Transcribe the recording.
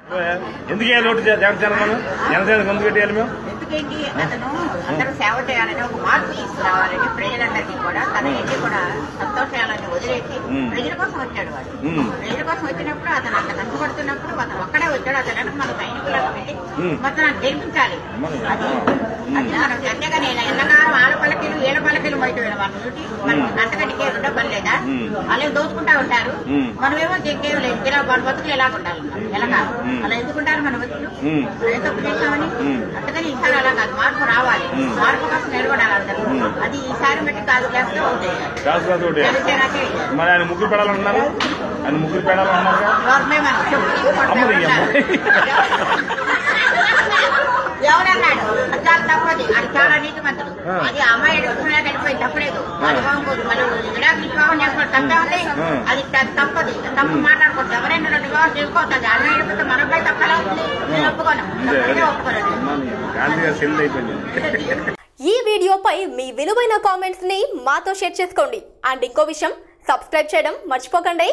ఎందుకు లోటు జనసేన ఎందుకు పెట్టేయాలి మేము? ఎందుకేంటి అతను అందరూ సేవ చేయాలని ఒక మార్పు తీసుకురావాలని ప్రజలందరికీ కూడా తన ఎన్ని కూడా సంతోషాలని వదిలేసి ప్రజల కోసం వచ్చాడు. వాడు ప్రజల కోసం వచ్చినప్పుడు అతను అంత కష్టపడుతున్నప్పుడు అతను ఒక్కడే వచ్చాడు. అతను మన సైనికులకు వెళ్ళి మొత్తం నాకు గెలిపించాలి. అది మనం అంతేగాని ఎంతకాలం వాళ్ళ పలకీలు వీళ్ళ పలకీలు బయట వాళ్ళ డ్యూటీ మనం అంతకంటే రెండో పని లేదా? వాళ్ళు దోచుకుంటా ఉంటారు, మనమేమో కేవలం ఇలా వాళ్ళ బతుకులు ఎలా ఉండాలి, ఎలా కాదు అలా ఎందుకుంటారు మన బతుకులు ఎంత చేస్తామని. అంతకని ఈసారి అలా కాదు, మార్పు రావాలి, మార్పు కోసం నిలబడాలి అందరూ. అది ఈసారి బట్టి కాదు లేకపోతే మరి ఆయన ముగ్గురు పెడాలన్నారు, ఆయన ముగ్గురు పెడాలన్నారు ఎవరన్నాడు? చాలా తప్పది, అది చాలా నీతి మంత్రులు. అది అమ్మాయి ఎడుకున్నా వెళ్ళిపోయి తప్పలేదు, అది బాగుంది. మనం విడాకులు వివాహం చేసుకోవడం తప్పే ఉంది, అది తప్పది. తప్పు మాట్లాడుకోవచ్చు, ఎవరైనా రెండు వివాహం చేసుకోవచ్చు. అది అమ్మాయి వెళ్ళిపోతే మనపై తప్పలా ఉంది, నేను ఒప్పుకోను, ఒప్పుకోలేదు. ఈ వీడియోపై మీ విలువైన కామెంట్స్ ని మాతో షేర్ చేసుకోండి. అండ్ ఇంకో విషయం, సబ్స్క్రైబ్ చేయడం మర్చిపోకండి.